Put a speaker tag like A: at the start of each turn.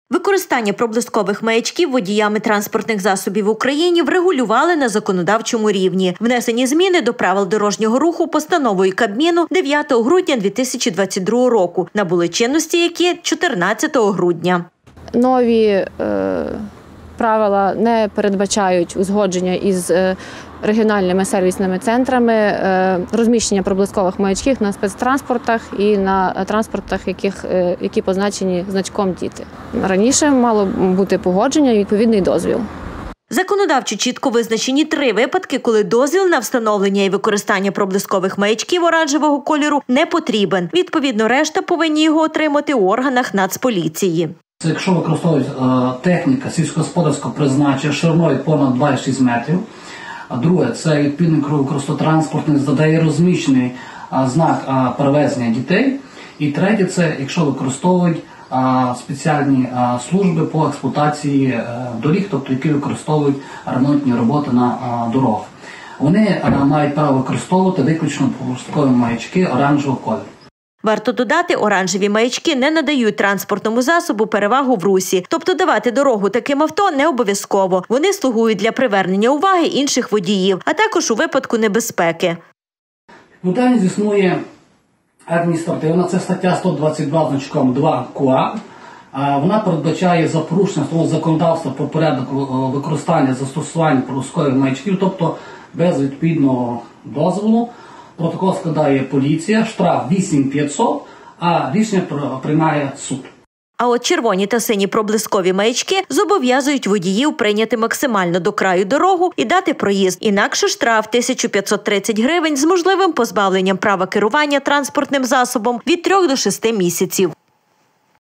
A: Використання проблискових маячків водіями транспортних засобів в Україні врегулювали на законодавчому рівні. Внесені зміни до правил дорожнього руху постановою Кабміну 9 грудня 2022 року. Набули чинності які 14 грудня.
B: Нові правила не передбачають узгодження із регіональними сервісними центрами, розміщення проблискових маячків на спецтранспортах і на транспортах, які позначені значком «Діти». Раніше мало бути погодження і відповідний дозвіл.
A: Законодавчо чітко визначені 3 випадки, коли дозвіл на встановлення і використання проблискових маячків оранжевого кольору не потрібен. Відповідно, решта повинні його отримати у органах Нацполіції.
C: Це якщо використовують техніка сільськогосподарського призначення шириною понад 2,6 метрів. А друге, це відповідний кругокористотранспортний, де є розміщений знак перевезення дітей. І третє, це якщо використовують спеціальні служби по експлуатації доріг, тобто які використовують ремонтні роботи на дорогах. Вони мають право використовувати виключно проблискові маячки оранжевого кольору.
A: Варто додати, оранжеві маячки не надають транспортному засобу перевагу в русі. Тобто давати дорогу таким авто не обов'язково. Вони слугують для привернення уваги інших водіїв, а також у випадку небезпеки.
C: Відповідальність існує адміністративна, це стаття 122 значком 2 КУАП. Вона передбачає за порушення законодавства про порядок використання застосування проблискових маячків, тобто без відповідного дозволу. Протокол складає поліція, штраф 8500, а рішення приймає суд.
A: А от червоні та сині проблискові маячки зобов'язують водіїв прийняти максимально до краю дорогу і дати проїзд. Інакше штраф 1530 гривень з можливим позбавленням права керування транспортним засобом від 3 до 6 місяців.